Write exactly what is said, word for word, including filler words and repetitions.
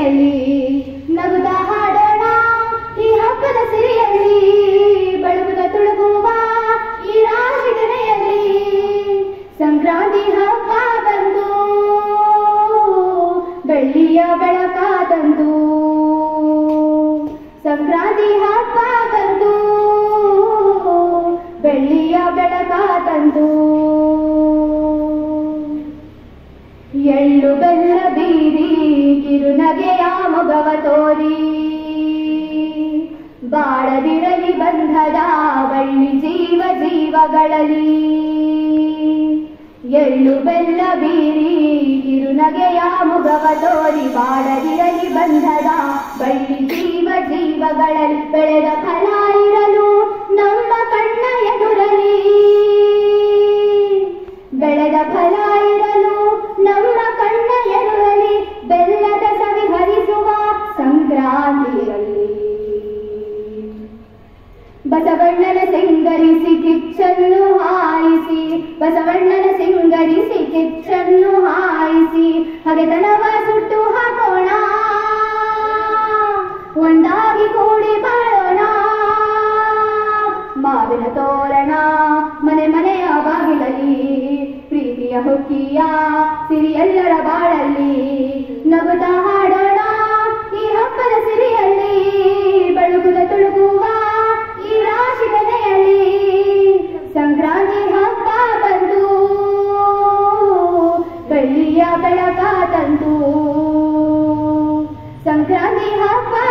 ಮನೆಯಲ್ಲಿ ನಗುತ್ತಾ ಹಾಡೋಣ ಈ ಹಬ್ಬದ ಸಿರಿಯಲ್ಲಿ, ಬೆಳಗುದ ತುಳುಕುವ ಈ ರಾಶಿ ತೆನೆಯಲ್ಲಿ. ಸಂಕ್ರಾಂತಿ ಹಬ್ಬ ಬಂದು ಬೆಳ್ಳಿಯ ಬೆಳಕ ತಂದು, ಸಂಕ್ರಾಂತಿ ಹಬ್ಬ ಬಂದು ಬೆಳ್ಳಿಯ ಬೆಳಕ ತಂದು. ಎಳ್ಳು ಬೆಲ್ಲ ಬೀರಿ ಕಿರುನಗೆಯ ಮೊಗವ ತೋರಿ, ಬಾಳದಿರಲಿ ಬಂಧದ ಬಳ್ಳಿ ಜೀವ ಜೀವಗಳಲ್ಲಿ. ಎಳ್ಳು ಬೆಲ್ಲ ಬೀರಿ ಕಿರುನಗೆಯ ಮೊಗವ ತೋರಿ, ಬಾಳದಿರಲಿ ಬಂಧದ ಬಳ್ಳಿ ಜೀವ ಜೀವಗಳಲ್ಲಿ. ಬೆಳೆದ ಫಲ ಇರಲು ನಮ್ಮ ಕಣ್ಣ ಎದುರಲಿ, ಬೆಳೆದ ಫಲ ಇರಲು ನಮ್ಮ ಕಣ್ಣ ಎದುರಲಿ. ಬೆಲ್ಲದ ಸವಿ ಹರಿಸುವ ಸಂಕ್ರಾಂತಿಯಲ್ಲಿ, ಬಸವಣ್ಣನ ಸಿಂಗರಿಸಿ ಕಿಚ್ಚನ್ನು ಹಾಯಿಸಿ, ಬಸವಣ್ಣನ ಸಿಂಗರಿಸಿ ಕಿಚ್ಚನ್ನು ಹಾಯಿಸಿ. ಹಗೆತನವ ಸುಟ್ಟು ಹಾಕೋಣ, ಒಂದಾಗಿ ಕೂಡಿ ಬಾಳೋಣ. ಮಾವಿನ ತೋರಣ ಮನೆ ಮನೆಯ ಬಾಗಿಲಲ್ಲಿ, ಪ್ರೀತಿಯ ಹುಕ್ಕಿಯ ಸಿರಿಯೆಲ್ಲರ ಬಾಳಲ್ಲಿ. ನಗುತ್ತಾ ಹಾಡೋಣ ಈ ಹಬ್ಬದ ಸಿರಿಯಲ್ಲಿ, ಬೆಳಗುದ ತುಳುಕುವ ಈ ರಾಶಿ ತೆನೆಯಲ್ಲಿ. ಸಂಕ್ರಾಂತಿ ಹಬ್ಬ ಬಂದು ಬೆಳ್ಳಿಯ ಬೆಳಕ ತಂದು, ಸಂಕ್ರಾಂತಿ ಹಬ್ಬ